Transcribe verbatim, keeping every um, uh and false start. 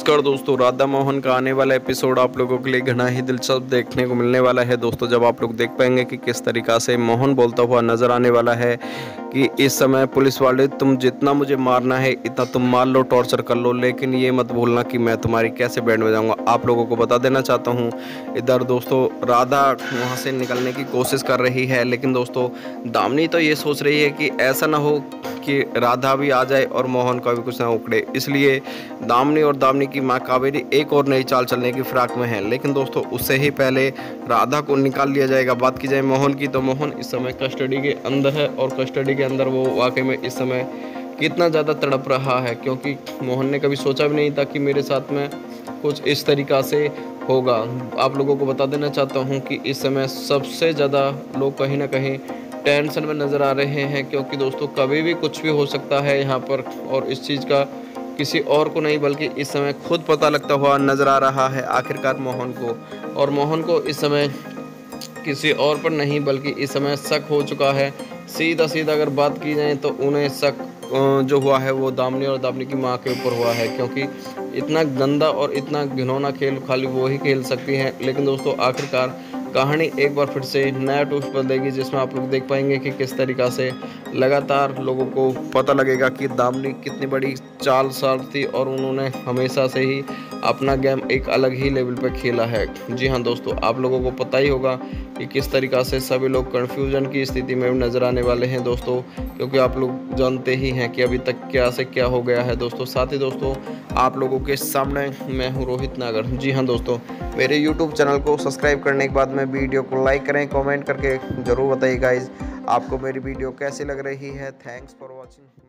नमस्कार दोस्तों, राधा मोहन का आने वाला एपिसोड आप लोगों के लिए घना ही दिलचस्प देखने को मिलने वाला है। दोस्तों जब आप लोग देख पाएंगे कि किस तरीक़ा से मोहन बोलता हुआ नज़र आने वाला है कि इस समय पुलिस वाले तुम जितना मुझे मारना है इतना तुम मार लो, टॉर्चर कर लो, लेकिन ये मत भूलना कि मैं तुम्हारी कैसे बैंड बजाऊंगा। आप लोगों को बता देना चाहता हूँ, इधर दोस्तों राधा वहाँ से निकलने की कोशिश कर रही है, लेकिन दोस्तों दामिनी तो ये सोच रही है कि ऐसा ना हो कि राधा भी आ जाए और मोहन का भी कुछ ना उखड़े। इसलिए दामिनी और दामिनी की मां कावेरी एक और नई चाल चलने की फिराक में है, लेकिन दोस्तों उससे ही पहले राधा को निकाल लिया जाएगा। बात की जाए मोहन की, तो मोहन इस समय कस्टडी के अंदर है और कस्टडी के अंदर वो वाकई में इस समय कितना ज़्यादा तड़प रहा है, क्योंकि मोहन ने कभी सोचा भी नहीं था कि मेरे साथ में कुछ इस तरीक़ा से होगा। आप लोगों को बता देना चाहता हूँ कि इस समय सबसे ज़्यादा लोग कहीं ना कहीं टेंशन में नज़र आ रहे हैं, क्योंकि दोस्तों कभी भी कुछ भी हो सकता है यहाँ पर, और इस चीज़ का किसी और को नहीं बल्कि इस समय खुद पता लगता हुआ नज़र आ रहा है आखिरकार मोहन को। और मोहन को इस समय किसी और पर नहीं बल्कि इस समय शक हो चुका है। सीधा सीधा अगर बात की जाए तो उन्हें शक जो हुआ है वो दामिनी और दामिनी की मां के ऊपर हुआ है, क्योंकि इतना गंदा और इतना घिनौना खेल खाली वो ही खेल सकती हैं। लेकिन दोस्तों आखिरकार कहानी एक बार फिर से नया ट्विस्ट बदलेगी, जिसमें आप लोग देख पाएंगे कि किस तरीक़ा से लगातार लोगों को पता लगेगा कि दामिनी कितनी बड़ी चाल साल थी और उन्होंने हमेशा से ही अपना गेम एक अलग ही लेवल पर खेला है। जी हाँ दोस्तों, आप लोगों को पता ही होगा कि किस तरीक़ा से सभी लोग कन्फ्यूजन की स्थिति में नज़र आने वाले हैं दोस्तों, क्योंकि आप लोग जानते ही हैं कि अभी तक क्या से क्या हो गया है दोस्तों। साथ ही दोस्तों आप लोगों के सामने मैं हूँ रोहित नागर। जी हाँ दोस्तों, मेरे यूट्यूब चैनल को सब्सक्राइब करने के बाद में वीडियो को लाइक करें, कमेंट करके ज़रूर बताइए गाइज आपको मेरी वीडियो कैसी लग रही है। Thanks for watching.